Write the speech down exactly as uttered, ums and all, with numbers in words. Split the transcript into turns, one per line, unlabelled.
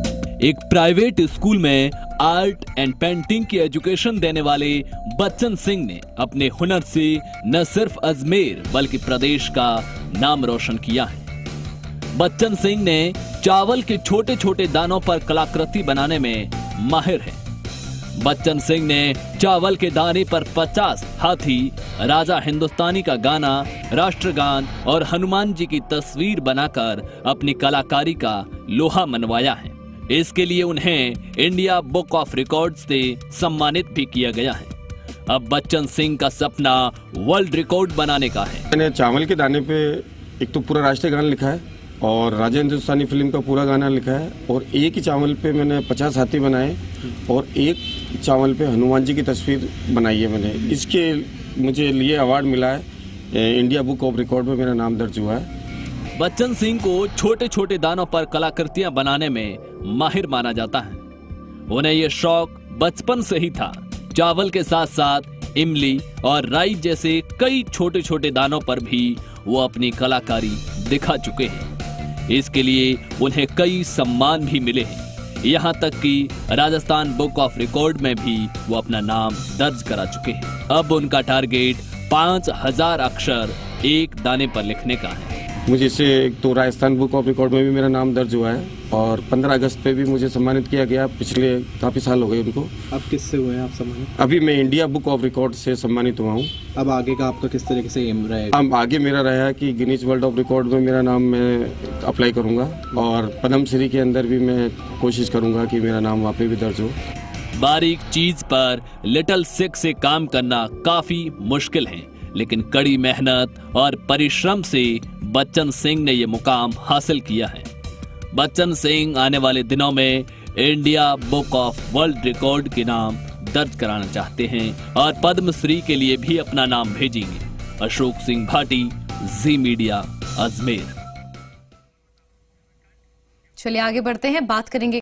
एक private school में art and painting की एजुकेशन देने वाले बच्चन सिंह ने अपने हुनर से न सिर्फ अजमेर बल्कि प्रदेश का नाम रोशन किया है। बच्चन सिंह ने चावल के छोटे छोटे दानों पर कलाकृति बनाने में माहिर है। बच्चन सिंह ने चावल के दाने पर पचास हाथी, राजा हिंदुस्तानी का गाना, राष्ट्रगान और हनुमान जी की तस्वीर बनाकर अपनी कलाकारी का लोहा मनवाया है। इसके लिए उन्हें इंडिया बुक ऑफ रिकॉर्ड्स से सम्मानित भी किया गया है। अब बच्चन सिंह का सपना वर्ल्ड रिकॉर्ड बनाने का है।
मैंने चावल के दाने पे एक तो पूरा राष्ट्रीय गान लिखा है और राजा हिंदुस्तानी फिल्म का पूरा गाना लिखा है, और एक ही चावल पे मैंने पचास हाथी बनाए और एक चावल पे हनुमान जी की तस्वीर बनाई है मैंने। इसके मुझे लिए अवार्ड मिला है, इंडिया बुक ऑफ रिकॉर्ड में मेरा नाम दर्ज हुआ है।
बच्चन सिंह को छोटे छोटे दानों पर कलाकृतियां बनाने में माहिर माना जाता है। उन्हें यह शौक बचपन से ही था। चावल के साथ साथ इमली और राई जैसे कई छोटे छोटे दानों पर भी वो अपनी कलाकारी दिखा चुके हैं। इसके लिए उन्हें कई सम्मान भी मिले हैं। यहाँ तक कि राजस्थान बुक ऑफ रिकॉर्ड में भी वो अपना नाम दर्ज करा चुके हैं। अब उनका टारगेट पांच हजार अक्षर एक दाने पर लिखने का है।
मुझे इससे एक तो राजस्थान बुक ऑफ रिकॉर्ड में भी मेरा नाम दर्ज हुआ है और पंद्रह अगस्त पे भी मुझे सम्मानित किया गया। पिछले काफी साल हो गए उनको।
अब किससे हुए हैं आप सम्मानित?
अभी मैं इंडिया बुक ऑफ रिकॉर्ड से सम्मानित हुआ हूँ।
अब आगे का आपका किस तरीके से एम रहेगा?
अब आगे मेरा रहा है कि गिनीज वर्ल्ड ऑफ रिकॉर्ड में मेरा नाम मैं अप्लाई करूंगा और पद्म श्री के अंदर भी मैं कोशिश करूंगा कि मेरा नाम वहाँ पे भी दर्ज हो।
बारीक चीज पर लिटिल सिक्स से काम करना काफी मुश्किल है, लेकिन कड़ी मेहनत और परिश्रम से बच्चन सिंह ने यह मुकाम हासिल किया है। बच्चन सिंह आने वाले दिनों में India book of world record के नाम दर्ज कराना चाहते हैं और पद्मश्री के लिए भी अपना नाम भेजेंगे। अशोक सिंह भाटी, जी मीडिया, अजमेर।
चलिए आगे बढ़ते हैं, बात करेंगे